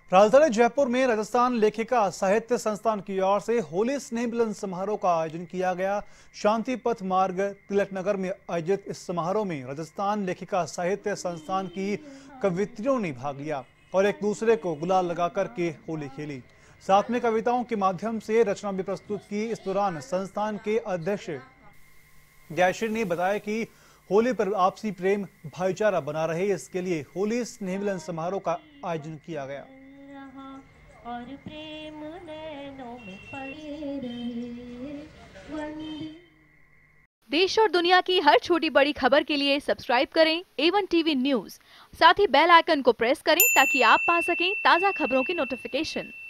राजधानी जयपुर में राजस्थान लेखिका साहित्य संस्थान की ओर से होली स्नेह मिलन समारोह का आयोजन किया गया। शांति पथ मार्ग तिलक नगर में आयोजित इस समारोह में राजस्थान लेखिका साहित्य संस्थान की कवियत्रियों ने भाग लिया और एक दूसरे को गुलाल लगाकर के होली खेली। साथ में कविताओं के माध्यम से रचना भी प्रस्तुत की। इस दौरान संस्थान के अध्यक्ष जयश्री ने बताया कि होली पर आपसी प्रेम भाईचारा बना रहे, इसके लिए होली स्नेह मिलन समारोह का आयोजन किया गया। और प्रेम नैनों में पड़े रहे। देश और दुनिया की हर छोटी बड़ी खबर के लिए सब्सक्राइब करें A1 टीवी न्यूज़। साथ ही बेल आइकन को प्रेस करें ताकि आप पा सकें ताज़ा खबरों की नोटिफिकेशन।